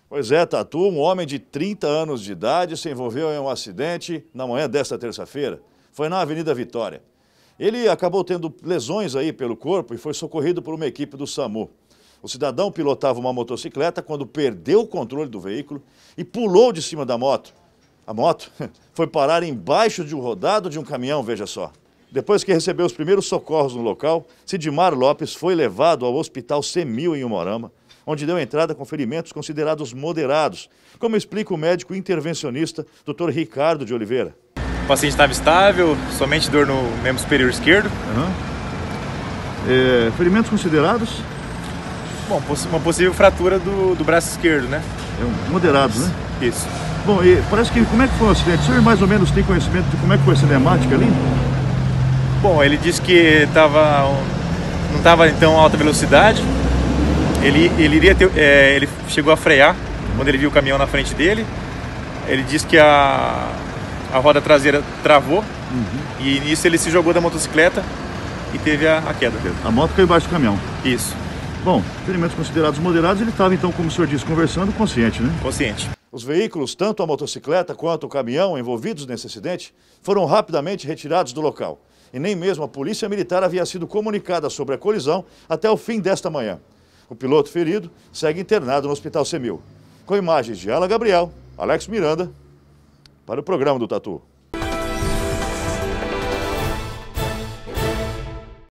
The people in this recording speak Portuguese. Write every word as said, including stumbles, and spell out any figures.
Pois é, Tatu, um homem de trinta anos de idade se envolveu em um acidente na manhã desta terça-feira. Foi na Avenida Vitória. Ele acabou tendo lesões aí pelo corpo e foi socorrido por uma equipe do SAMU. O cidadão pilotava uma motocicleta quando perdeu o controle do veículo e pulou de cima da moto. A moto foi parar embaixo de um rodado de um caminhão, veja só. Depois que recebeu os primeiros socorros no local, Sidmar Lopes foi levado ao Hospital Semil em Umuarama, onde deu entrada com ferimentos considerados moderados, como explica o médico intervencionista doutor Ricardo de Oliveira. O paciente estava estável, somente dor no membro superior esquerdo. Uhum. É, ferimentos considerados? Bom, uma possível fratura do, do braço esquerdo, né? É, moderados, né? Isso. Bom, e parece que, como é que foi o acidente? O senhor mais ou menos tem conhecimento de como é que foi a cinemática ali? Bom, ele disse que tava, não estava em tão alta velocidade. Ele, ele, iria ter, é, ele chegou a frear quando ele viu o caminhão na frente dele. Ele disse que a, a roda traseira travou, uhum. E nisso ele se jogou da motocicleta e teve a, a queda. A moto caiu embaixo do caminhão. Isso. Bom, ferimentos considerados moderados, ele estava então, como o senhor disse, conversando, consciente, né? Consciente. Os veículos, tanto a motocicleta quanto o caminhão envolvidos nesse acidente, foram rapidamente retirados do local. E nem mesmo a polícia militar havia sido comunicada sobre a colisão até o fim desta manhã. O piloto ferido segue internado no Hospital Semil. Com imagens de Ala Gabriel, Alex Miranda, para o programa do Tatu.